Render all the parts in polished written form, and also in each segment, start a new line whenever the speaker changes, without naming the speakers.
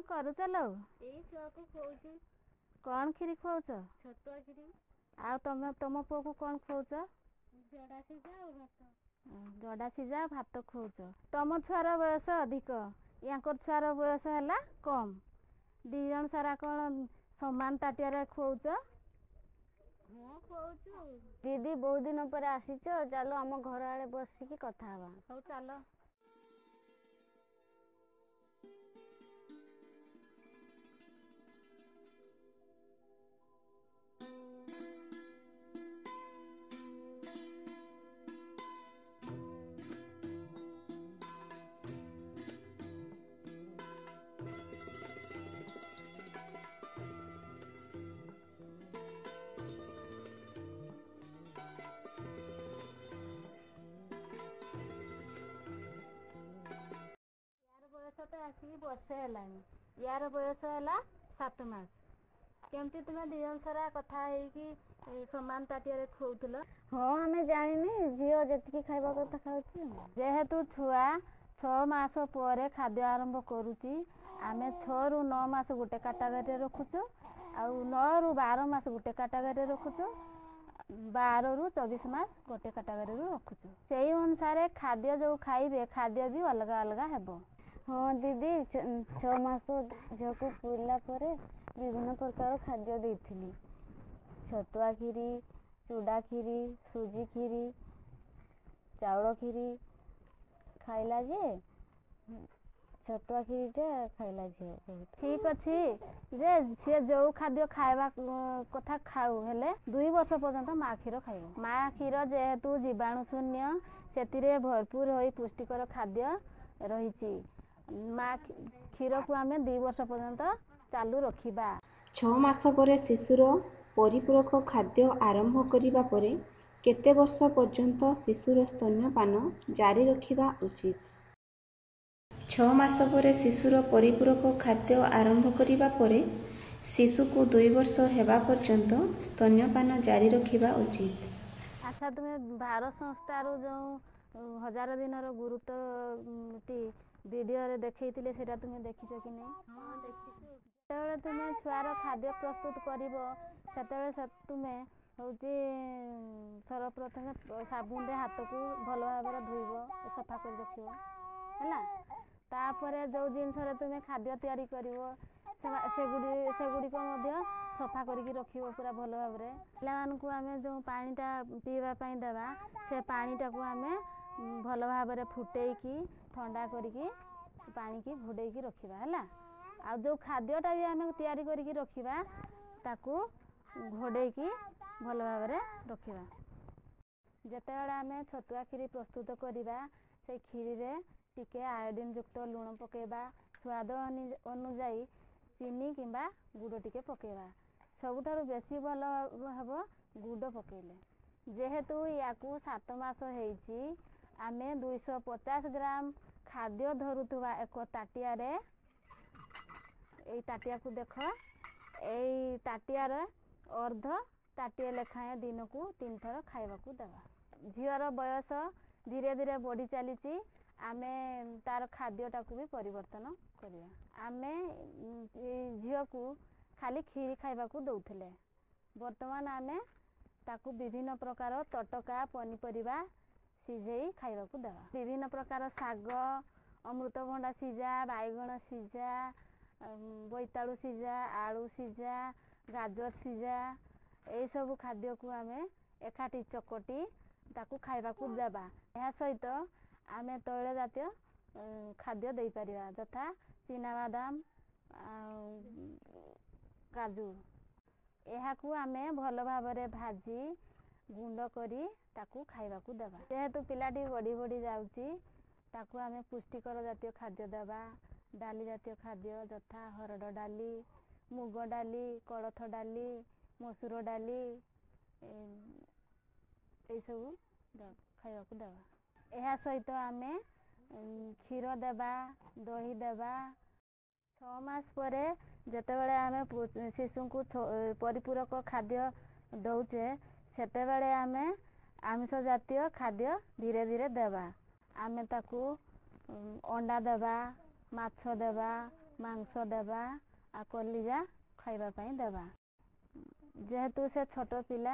କରୁଛ ଲୋ?
ଏଇ ଛୁଆକୁ ଖୋଉଛୁ।
କ'ଣ କ୍ଷୀରି ଖୁଆଉଛ?
ଛତୁଆ କ୍ଷୀରି।
ଆଉ ତମ ପୁଅକୁ କ'ଣ ଖୁଆଉଛ?
ଜଡ଼ା ସିଝା ଆଉ ଭାତ।
ଜଡ଼ା ସିଝା ଭାତ ଖୁଆଉଛ। ତମ ଛୁଆର ବୟସ ଅଧିକ, ୟାଙ୍କର ଛୁଆର ବୟସ ହେଲା କମ୍। ଦି ଜଣ ସାରା କ'ଣ ସମାନ ତାଟିଆରେ ଖୁଆଉଛ?
ହଁ ଖୁଆଉଛୁ।
ଦିଦି ବହୁତ ଦିନ ପରେ ଆସିଛ, ଚାଲ ଆମ ଘର ଆଡ଼େ ବସିକି କଥା ହେବା।
ହଉ ଚାଲ। ବୟସ ତ ଆସିକି ବର୍ଷେ ହେଲାଣି, ୟାର ବୟସ ହେଲା 7 ମାସ। କେମିତି ତୁମେ ଦି ଜଣ ସାରା କଥା ହେଇକି ସମାନ ତାଟିଆରେ ଖୁଆଉଥିଲ?
ହଁ ଆମେ ଜାଣିନି, ଝିଅ ଯେତିକି ଖାଇବା କଥା ଖାଉଛି।
ଯେହେତୁ ଛୁଆ 6 ମାସ ପରେ ଖାଦ୍ୟ ଆରମ୍ଭ କରୁଛି, ଆମେ 6 ରୁ 9 ମାସ ଗୋଟେ କାଟାଗୋରୀରେ ରଖୁଛୁ, ଆଉ 9 ରୁ 12 ମାସ ଗୋଟେ କାଟାଗୋରୀରେ ରଖୁଛୁ, 12 ରୁ 24 ମାସ ଗୋଟେ କାଟାଗୋରୀରୁ ରଖୁଛୁ। ସେଇ ଅନୁସାରେ ଖାଦ୍ୟ ଯେଉଁ ଖାଇବେ, ଖାଦ୍ୟ ବି ଅଲଗା ଅଲଗା ହେବ।
ହଁ ଦିଦି, 6 ମାସ ଝିଅକୁ ପୁରିଲା ପରେ ବିଭିନ୍ନ ପ୍ରକାର ଖାଦ୍ୟ ଦେଇଥିଲି। ଛତୁଆ କ୍ଷୀରି, ଚୁଡ଼ା କ୍ଷୀରି, ସୁଜି କ୍ଷୀରି, ଚାଉଳ କ୍ଷୀରି ଖାଇଲା ଯେ ଛତୁଆ କ୍ଷୀରିଟା ଖାଇଲା ଝିଅ।
ଠିକ୍ ଅଛି ଯେ ସିଏ ଯେଉଁ ଖାଦ୍ୟ ଖାଇବା କଥା ଖାଉ, ହେଲେ 2 ବର୍ଷ ପର୍ଯ୍ୟନ୍ତ ମା କ୍ଷୀର ଖାଇବ। ମା କ୍ଷୀର ଯେହେତୁ ଜୀବାଣୁ ଶୂନ୍ୟ, ସେଥିରେ ଭରପୁର ହୋଇ ପୁଷ୍ଟିକର ଖାଦ୍ୟ ରହିଛି। ମା କ୍ଷୀରକୁ ଆମେ 2 ବର୍ଷ ପର୍ଯ୍ୟନ୍ତ ଚାଲୁ ରଖିବା।
6 ମାସ ପରେ ଶିଶୁର ପରିପୂରକ ଖାଦ୍ୟ ଆରମ୍ଭ କରିବା ପରେ କେତେ ବର୍ଷ ପର୍ଯ୍ୟନ୍ତ ଶିଶୁର ସ୍ତନ୍ୟପାନ ଜାରି ରଖିବା ଉଚିତ? 6 ମାସ ପରେ ଶିଶୁର ପରିପୂରକ ଖାଦ୍ୟ ଆରମ୍ଭ କରିବା ପରେ ଶିଶୁକୁ 2 ବର୍ଷ ହେବା ପର୍ଯ୍ୟନ୍ତ ସ୍ତନ୍ୟପାନ ଜାରି ରଖିବା ଉଚିତ।
ଆଚ୍ଛା, ତୁମେ ଭାରତ ସଂସ୍ଥାରୁ ଯେଉଁ 1000 ଦିନର ଗୁରୁତ୍ୱଟି ଭିଡ଼ିଓରେ ଦେଖେଇଥିଲେ, ସେଇଟା ତୁମେ ଦେଖିଛ କି ନାହିଁ?
ହଁ ଦେଖିଛୁ।
ଯେତେବେଳେ ତୁମେ ଛୁଆର ଖାଦ୍ୟ ପ୍ରସ୍ତୁତ କରିବ, ସେତେବେଳେ ତୁମେ ହେଉଛି ସର୍ବପ୍ରଥମେ ସାବୁନରେ ହାତକୁ ଭଲ ଭାବରେ ଧୋଇବ, ସଫା କରି ରଖିବ ହେଲା। ତାପରେ ଯେଉଁ ଜିନିଷରେ ତୁମେ ଖାଦ୍ୟ ତିଆରି କରିବ, ସେଗୁଡ଼ିକ ମଧ୍ୟ ସଫା କରିକି ରଖିବ ପୁରା ଭଲ ଭାବରେ। ପିଲାମାନଙ୍କୁ ଆମେ ଯେଉଁ ପାଣିଟା ପିଇବା ପାଇଁ ଦେବା, ସେ ପାଣିଟାକୁ ଆମେ ଭଲ ଭାବରେ ଫୁଟେଇକି ଥଣ୍ଡା କରିକି ପାଣିକି ଘୋଡ଼େଇକି ରଖିବା ହେଲା। ଆଉ ଯେଉଁ ଖାଦ୍ୟଟା ବି ଆମେ ତିଆରି କରିକି ରଖିବା, ତାକୁ ଘୋଡ଼େଇକି ଭଲ ଭାବରେ ରଖିବା। ଯେତେବେଳେ ଆମେ ଛତୁଆ କ୍ଷୀରି ପ୍ରସ୍ତୁତ କରିବା, ସେଇ କ୍ଷୀରିରେ ଟିକେ ଆୟୋଡ଼ିନ୍ ଯୁକ୍ତ ଲୁଣ ପକାଇବା, ସ୍ୱାଦ ଅନୁଯାୟୀ ଚିନି କିମ୍ବା ଗୁଡ଼ ଟିକେ ପକାଇବା। ସବୁଠାରୁ ବେଶୀ ଭଲ ହେବ ଗୁଡ଼ ପକାଇଲେ। ଯେହେତୁ ୟାକୁ 7 ମାସ ହେଇଛି, ଆମେ 250 ଗ୍ରାମ ଖାଦ୍ୟ ଧରୁଥିବା ଏକ ତାଟିଆରେ, ଏଇ ତାଟିଆକୁ ଦେଖ, ଏଇ ତାଟିଆର ଅର୍ଦ୍ଧ ତାଟିଏ ଲେଖାଏଁ ଦିନକୁ 3 ଥର ଖାଇବାକୁ ଦେବା। ଝିଅର ବୟସ ଧୀରେ ଧୀରେ ବଢ଼ି ଚାଲିଛି, ଆମେ ତାର ଖାଦ୍ୟଟାକୁ ବି ପରିବର୍ତ୍ତନ କରିବା। ଆମେ ଝିଅକୁ ଖାଲି କ୍ଷୀରି ଖାଇବାକୁ ଦେଉଥିଲେ, ବର୍ତ୍ତମାନ ଆମେ ତାକୁ ବିଭିନ୍ନ ପ୍ରକାର ତଟକା ପନିପରିବା ସିଝେଇ ଖାଇବାକୁ ଦେବା। ବିଭିନ୍ନ ପ୍ରକାର ଶାଗ, ଅମୃତଭଣ୍ଡା ସିଝା, ବାଇଗଣ ସିଝା, ବୋଇତାଳୁ ସିଝା, ଆଳୁ ସିଝା, ଗାଜର ସିଝା, ଏଇସବୁ ଖାଦ୍ୟକୁ ଆମେ ଏକାଠି ଚକଟି ତାକୁ ଖାଇବାକୁ ଦେବା। ଏହା ସହିତ ଆମେ ତୈଳ ଜାତୀୟ ଖାଦ୍ୟ ଦେଇପାରିବା, ଯଥା ଚିନାବାଦାମ, କାଜୁ। ଏହାକୁ ଆମେ ଭଲ ଭାବରେ ଭାଜି ଗୁଣ୍ଡ କରି ତାକୁ ଖାଇବାକୁ ଦେବା। ଯେହେତୁ ପିଲାଟି ବଢ଼ି ବଢ଼ି ଯାଉଛି, ତାକୁ ଆମେ ପୁଷ୍ଟିକର ଜାତୀୟ ଖାଦ୍ୟ ଦେବା। ଡାଲି ଜାତୀୟ ଖାଦ୍ୟ ଯଥା ହରଡ଼ ଡାଲି, ମୁଗ ଡାଲି, କୋଳଥ ଡାଲି, ମସୁର ଡାଲି, ଏଇସବୁ ଖାଇବାକୁ ଦେବା। ଏହା ସହିତ ଆମେ କ୍ଷୀର ଦେବା, ଦହି ଦେବା। 6 ମାସ ପରେ ଯେତେବେଳେ ଆମେ ଶିଶୁଙ୍କୁ ପରିପୂରକ ଖାଦ୍ୟ ଦେଉଛେ, ସେତେବେଳେ ଆମେ ଆମିଷ ଜାତୀୟ ଖାଦ୍ୟ ଧୀରେ ଧୀରେ ଦେବା। ଆମେ ତାକୁ ଅଣ୍ଡା ଦେବା, ମାଛ ଦେବା, ମାଂସ ଦେବା ଆଉ କଲିଜା ଖାଇବା ପାଇଁ ଦେବା। ଯେହେତୁ ସେ ଛୋଟ ପିଲା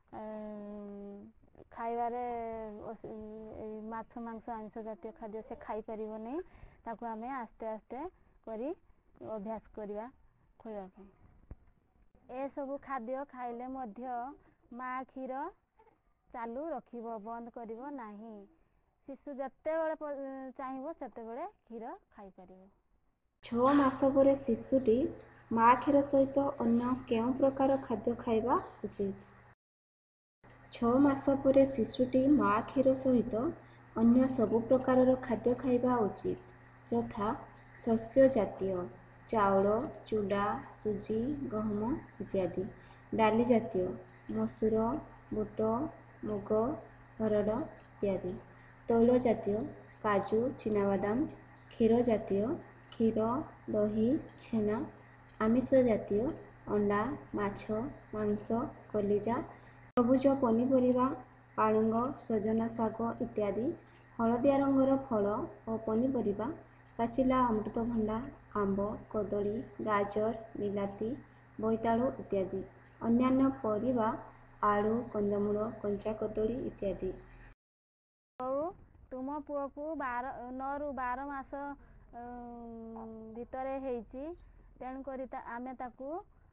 ଖାଇବାରେ ମାଛ ମାଂସ ଆଇଁଷ ଜାତୀୟ ଖାଦ୍ୟ ସେ ଖାଇପାରିବନି, ତାକୁ ଆମେ ଆସ୍ତେ ଆସ୍ତେ କରି ଅଭ୍ୟାସ କରିବା ଖୋଇବା ପାଇଁ। ଏସବୁ ଖାଦ୍ୟ ଖାଇଲେ ମଧ୍ୟ ମା କ୍ଷୀର ଚାଲୁ ରଖିବ, ବନ୍ଦ କରିବ ନାହିଁ। ଶିଶୁ ଯେତେବେଳେ ଚାହିଁବ ସେତେବେଳେ କ୍ଷୀର ଖାଇପାରିବ।
6 ମାସ ପରେ ଶିଶୁଟି ମା କ୍ଷୀର ସହିତ ଅନ୍ୟ କେଉଁ ପ୍ରକାର ଖାଦ୍ୟ ଖାଇବା ଉଚିତ? 6 ମାସ ପରେ ଶିଶୁଟି ମା କ୍ଷୀର ସହିତ ଅନ୍ୟ ସବୁ ପ୍ରକାରର ଖାଦ୍ୟ ଖାଇବା ଉଚିତ, ଯଥା ଶସ୍ୟ ଜାତୀୟ ଚାଉଳ, ଚୁଡ଼ା, ସୁଜି, ଗହମ ଇତ୍ୟାଦି, ଡାଲି ଜାତୀୟ ମସୁର, ବୁଟ, ମୁଗ, ହରଡ଼ ଇତ୍ୟାଦି, ତୈଳ ଜାତୀୟ କାଜୁ, ଚିନାବାଦାମ, କ୍ଷୀର ଜାତୀୟ କ୍ଷୀର, ଦହି, ଛେନା, ଆମିଷ ଜାତୀୟ ଅଣ୍ଡା, ମାଛ, ମାଂସ, କଲିଜା, ସବୁଜ ପନିପରିବା, ପାଳଙ୍ଗ, ସଜନା ଶାଗ ଇତ୍ୟାଦି, ହଳଦିଆ ରଙ୍ଗର ଫଳ ଓ ପନିପରିବା, ପାଚିଲା ଅମୃତଭଣ୍ଡା, ଆମ୍ବ, କଦଳୀ, ଗାଜର, ବିଲାତି, ବୋଇତାଳୁ ଇତ୍ୟାଦି, ଅନ୍ୟାନ୍ୟ ପରିବା, ଆଳୁ, କନ୍ଦମୂଳ, କଞ୍ଚା କଦଳୀ ଇତ୍ୟାଦି।
ତୁମ ପୁଅକୁ 9 ରୁ 12 ମାସ ଭିତରେ ହେଇଛି, ତେଣୁକରି ଆମେ ତାକୁ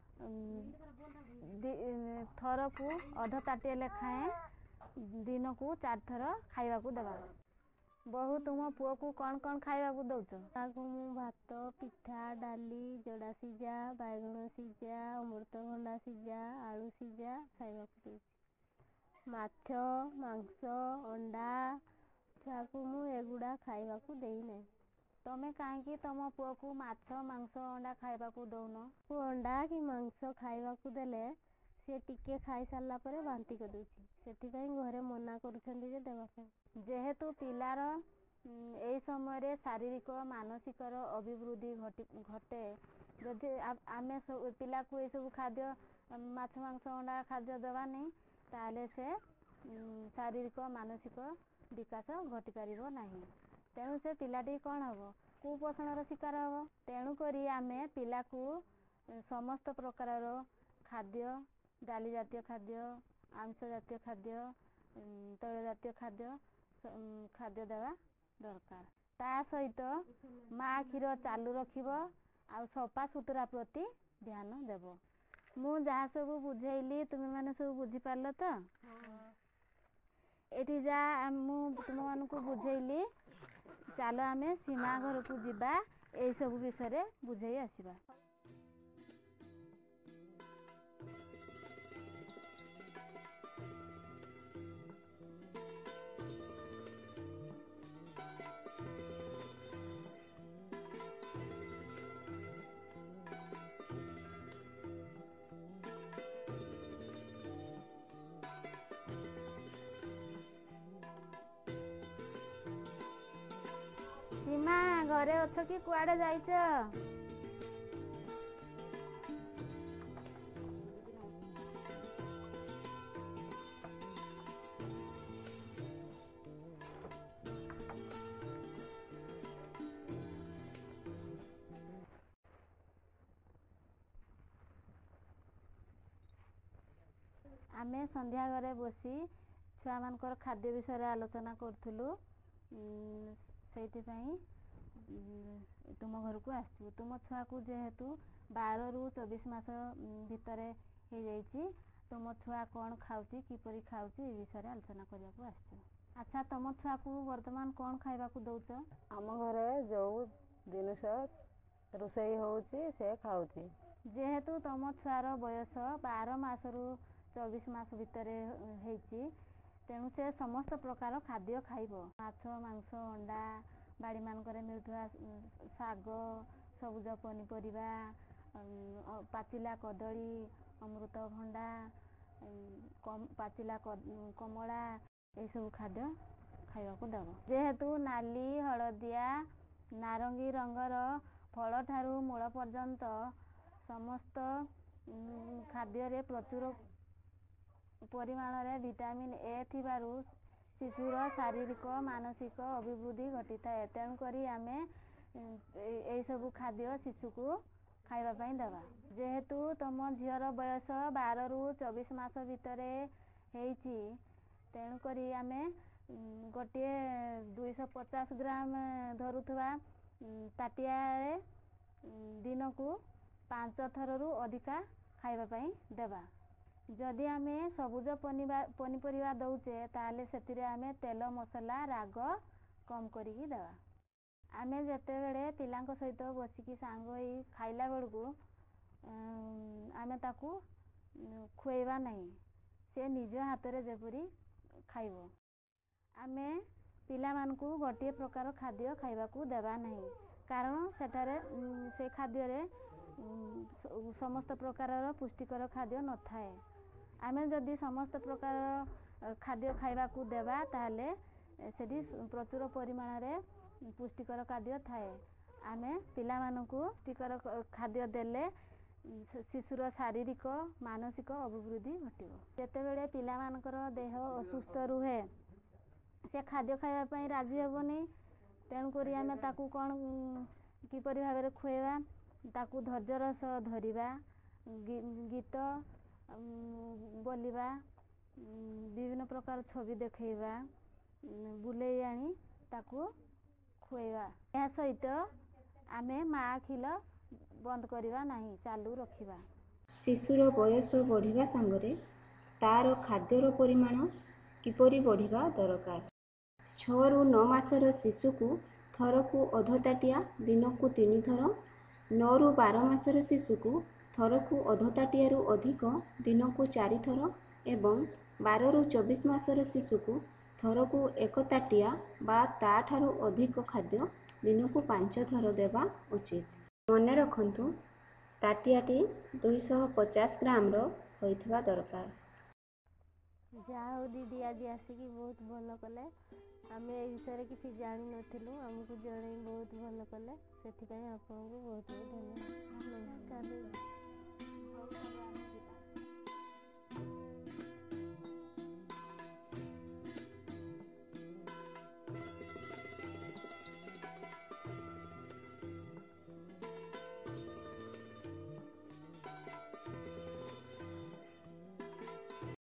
ଥରକୁ ଅଧ ତାଟିଏ ଲେଖାଏଁ ଦିନକୁ 4 ଥର ଖାଇବାକୁ ଦେବା। ବୋହୂ, ତୁମ ପୁଅକୁ କ'ଣ କ'ଣ ଖାଇବାକୁ ଦେଉଛ?
ତାକୁ ମୁଁ ଭାତ, ପିଠା, ଡାଲି, ଜଡ଼ା ସିଝା, ବାଇଗଣ ସିଝା, ଅମୃତଭଣ୍ଡା ସିଝା, ଆଳୁ ସିଝା ଖାଇବାକୁ ଦେଉଛି। ମାଛ, ମାଂସ, ଅଣ୍ଡା ଛୁଆକୁ ମୁଁ ଏଗୁଡ଼ା ଖାଇବାକୁ ଦେଇନାହିଁ। ତମେ କାହିଁକି ତମ ପୁଅକୁ ମାଛ, ମାଂସ, ଅଣ୍ଡା ଖାଇବାକୁ ଦେଉନ? ଅଣ୍ଡା କି ମାଂସ ଖାଇବାକୁ ଦେଲେ ସେ ଟିକେ ଖାଇସାରିଲା ପରେ ବାନ୍ତି କରିଦେଉଛି, ସେଥିପାଇଁ ଘରେ ମନା କରୁଛନ୍ତି ଯେ ଦେବା ପାଇଁ।
ଯେହେତୁ ପିଲାର ଏହି ସମୟରେ ଶାରୀରିକ ମାନସିକର ଅଭିବୃଦ୍ଧି ଘଟେ, ଯଦି ଆମେ ପିଲାକୁ ଏସବୁ ଖାଦ୍ୟ ମାଛ, ମାଂସ, ଅଣ୍ଡା ଖାଦ୍ୟ ଦେବାନି, ତାହେଲେ ସେ ଶାରୀରିକ ମାନସିକ ବିକାଶ ଘଟିପାରିବ ନାହିଁ। ତେଣୁ ସେ ପିଲାଟି କ'ଣ ହେବ? କୁପୋଷଣର ଶିକାର ହେବ। ତେଣୁକରି ଆମେ ପିଲାକୁ ସମସ୍ତ ପ୍ରକାରର ଖାଦ୍ୟ, ଡାଲି ଜାତୀୟ ଖାଦ୍ୟ, ଆମିଷ ଜାତୀୟ ଖାଦ୍ୟ, ତୈଳ ଜାତୀୟ ଖାଦ୍ୟ ଦେବା ଦରକାର। ତା ସହିତ ମା କ୍ଷୀର ଚାଲୁ ରଖିବ ଆଉ ସଫା ସୁତୁରା ପ୍ରତି ଧ୍ୟାନ ଦେବ। ମୁଁ ଯାହା ସବୁ ବୁଝେଇଲି ତୁମେମାନେ ସବୁ ବୁଝିପାରିଲ ତ? ଏଠି ଯାହା ମୁଁ ତୁମମାନଙ୍କୁ ବୁଝେଇଲି, ଚାଲ ଆମେ ସୀମା ଘରକୁ ଯିବା, ଏଇସବୁ ବିଷୟରେ ବୁଝେଇ ଆସିବା। ସୀମା, ଘରେ ଅଛ କି କୁଆଡ଼େ ଯାଇଛ? ଆମେ ସନ୍ଧ୍ୟା ଘରେ ବସି ଛୁଆମାନଙ୍କର ଖାଦ୍ୟ ବିଷୟରେ ଆଲୋଚନା କରୁଥିଲୁ। ସେଇଥିପାଇଁ ତୁମ ଘରକୁ ଆସିଛୁ। ତୁମ ଛୁଆକୁ ଯେହେତୁ 12 ରୁ 24 ମାସ ଭିତରେ ହେଇଯାଇଛି, ତୁମ ଛୁଆ କ'ଣ ଖାଉଛି, କିପରି ଖାଉଛି, ଏ ବିଷୟରେ ଆଲୋଚନା କରିବାକୁ ଆସିଛୁ। ଆଚ୍ଛା, ତୁମ ଛୁଆକୁ ବର୍ତ୍ତମାନ କ'ଣ ଖାଇବାକୁ ଦେଉଛ?
ଆମ ଘରେ ଯେଉଁ ଜିନିଷ ରୋଷେଇ ହେଉଛି ସେ ଖାଉଛି।
ଯେହେତୁ ତୁମ ଛୁଆର ବୟସ 12 ମାସରୁ 24 ମାସ ଭିତରେ ହେଇଛି, ତେଣୁ ସେ ସମସ୍ତ ପ୍ରକାର ଖାଦ୍ୟ ଖାଇବ। ମାଛ, ମାଂସ, ଅଣ୍ଡା, ବାଡ଼ିମାନଙ୍କରେ ମିଳୁଥିବା ଶାଗ, ସବୁଜ ପନିପରିବା, ପାଚିଲା କଦଳୀ, ଅମୃତଭଣ୍ଡା, ପାଚିଲା କମଳା, ଏସବୁ ଖାଦ୍ୟ ଖାଇବାକୁ ଦେବ। ଯେହେତୁ ନାଲି, ହଳଦିଆ, ନାରଙ୍ଗୀ ରଙ୍ଗର ଫଳଠାରୁ ମୂଳ ପର୍ଯ୍ୟନ୍ତ ସମସ୍ତ ଖାଦ୍ୟରେ ପ୍ରଚୁର ପରିମାଣରେ ଭିଟାମିନ୍ ଏ ଥିବାରୁ ଶିଶୁର ଶାରୀରିକ ମାନସିକ ଅଭିବୃଦ୍ଧି ଘଟିଥାଏ। ତେଣୁକରି ଆମେ ଏଇ ସବୁ ଖାଦ୍ୟ ଶିଶୁକୁ ଖାଇବା ପାଇଁ ଦେବା। ଯେହେତୁ ତମ ଝିଅର ବୟସ 12ରୁ 24 ମାସ ଭିତରେ ହେଇଛି, ତେଣୁକରି ଆମେ ଗୋଟିଏ 250 ଗ୍ରାମ ଧରୁଥିବା ତାଟିଆରେ ଦିନକୁ 5 ଥରରୁ ଅଧିକା ଖାଇବା ପାଇଁ ଦେବା। ଯଦି ଆମେ ସବୁଜ ପନିପରିବା ଦେଉଛେ ତାହେଲେ ସେଥିରେ ଆମେ ତେଲ ମସଲା ରାଗ କମ୍ କରିକି ଦେବା। ଆମେ ଯେତେବେଳେ ପିଲାଙ୍କ ସହିତ ବସିକି ସାଙ୍ଗ ହୋଇ ଖାଇଲା ବେଳକୁ ଆମେ ତାକୁ ଖୁଆଇବା ନାହିଁ, ସେ ନିଜ ହାତରେ ଯେପରି ଖାଇବ। ଆମେ ପିଲାମାନଙ୍କୁ ଗୋଟିଏ ପ୍ରକାର ଖାଦ୍ୟ ଖାଇବାକୁ ଦେବା ନାହିଁ, କାରଣ ସେଠାରେ ସେ ଖାଦ୍ୟରେ ସମସ୍ତ ପ୍ରକାରର ପୁଷ୍ଟିକର ଖାଦ୍ୟ ନଥାଏ। ଆମେ ଯଦି ସମସ୍ତ ପ୍ରକାରର ଖାଦ୍ୟ ଖାଇବାକୁ ଦେବା ତାହେଲେ ସେଠି ପ୍ରଚୁର ପରିମାଣରେ ପୁଷ୍ଟିକର ଖାଦ୍ୟ ଥାଏ। ଆମେ ପିଲାମାନଙ୍କୁ ପୁଷ୍ଟିକର ଖାଦ୍ୟ ଦେଲେ ଶିଶୁର ଶାରୀରିକ ମାନସିକ ଅଭିବୃଦ୍ଧି ଘଟିବ। ଯେତେବେଳେ ପିଲାମାନଙ୍କର ଦେହ ଅସୁସ୍ଥ ରୁହେ, ସେ ଖାଦ୍ୟ ଖାଇବା ପାଇଁ ରାଜି ହେବନି। ତେଣୁକରି ଆମେ ତାକୁ କ'ଣ କିପରି ଭାବରେ ଖୁଆଇବା, ତାକୁ ଧୈର୍ଯ୍ୟର ସହ ଧରିବା, ଗୀତ ବୋଲିବା, ବିଭିନ୍ନ ପ୍ରକାର ଛବି ଦେଖେଇବା, ବୁଲେଇ ଆଣି ତାକୁ ଖୁଆଇବା। ଏହା ସହିତ ଆମେ ମା କ୍ଷୀର ବନ୍ଦ କରିବା ନାହିଁ, ଚାଲୁ ରଖିବା।
ଶିଶୁର ବୟସ ବଢ଼ିବା ସାଙ୍ଗରେ ତାର ଖାଦ୍ୟର ପରିମାଣ କିପରି ବଢ଼ିବା ଦରକାର। 6ରୁ 9 ମାସର ଶିଶୁକୁ ଥରକୁ ଅଧ ତାଟିଆ ଦିନକୁ 3 ଥର, 9ରୁ 12 ମାସର ଶିଶୁକୁ ଥରକୁ ଅଧ ତାଟିଆରୁ ଅଧିକ ଦିନକୁ 4 ଥର ଏବଂ 12ରୁ 24 ମାସର ଶିଶୁକୁ ଥରକୁ 1 ତାଟିଆ ବା ତାଠାରୁ ଅଧିକ ଖାଦ୍ୟ ଦିନକୁ 5 ଥର ଦେବା ଉଚିତ। ମନେ ରଖନ୍ତୁ, ତାଟିଆଟି 250 ଗ୍ରାମର ହୋଇଥିବା ଦରକାର।
ଯାହା ହଉ ଦିଦି, ଆଜି ଆସିକି ବହୁତ ଭଲ କଲେ। ଆମେ ଏ ବିଷୟରେ କିଛି ଜାଣିନଥିଲୁ, ଆମକୁ ଜଣେଇ ବହୁତ ଭଲ କଲେ। ସେଥିପାଇଁ ଆପଣଙ୍କୁ ବହୁତ ବହୁତ ଧନ୍ୟବାଦ। ନମସ୍କାର ଦିଦି।